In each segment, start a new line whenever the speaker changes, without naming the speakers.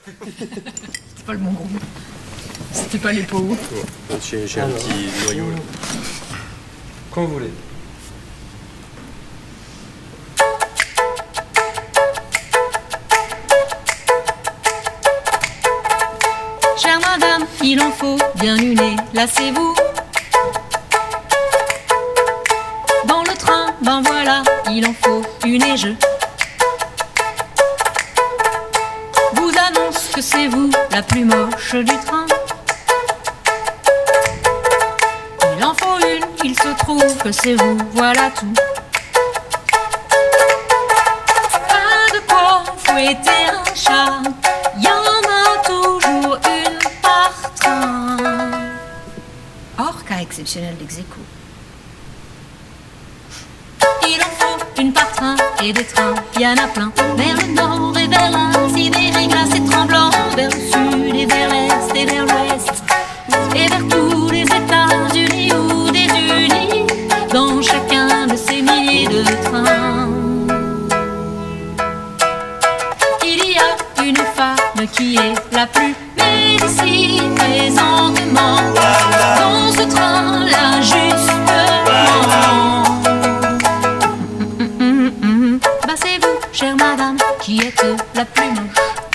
C'était pas le bon groupe. C'était pas les pots.
J'ai un petit noyau là.
Quand vous voulez.
Chère madame, il en faut bien une, lassez-vous. Dans le train, ben voilà, il en faut une et je vous annonce que c'est vous la plus moche du train. Il en faut une, il se trouve que c'est vous, voilà tout. Pas de quoi fouetter un chat, y en a toujours une par train. Hors cas exceptionnel d'ex-aequo. Il en faut une par train et des trains, y en a plein. Vers le nord et vers l'est, sidéré, glacé, tremblant. Vers le sud et vers l'est et vers l'ouest. Et vers tous les États-Unis ou des Unis. Dans chacun de ces milliers de trains. Il y a une femme qui est la plus belle ici présentement. Dans ce train-là justement. Bah c'est vous, chère madame, qui êtes la plus moche.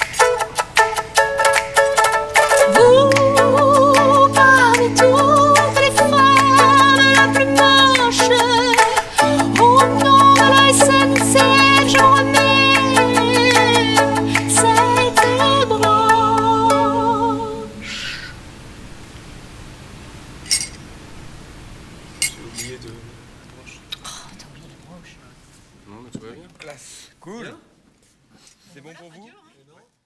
Vous, parmi toutes les femmes, la plus moche. Au nom de la SNCF, je remets cette broche.
J'ai oublié de broche.
Oh, t'as oublié la broche.
Non, mais tout va bien.
Classe. Cool. C'est bon pour vous?